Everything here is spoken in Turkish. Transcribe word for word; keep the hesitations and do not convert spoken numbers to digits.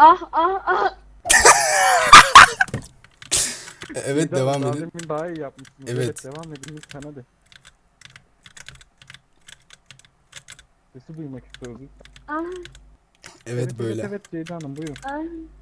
Ah ah ah. Evet Daha devam daha edin. demin daha iyi yapmışsınız. Evet. Evet, devam edin lütfen hadi. Sesi duymak istiyoruz. Ah Evet Evet böyle. evet evet Ceyda Hanım buyurun. ah.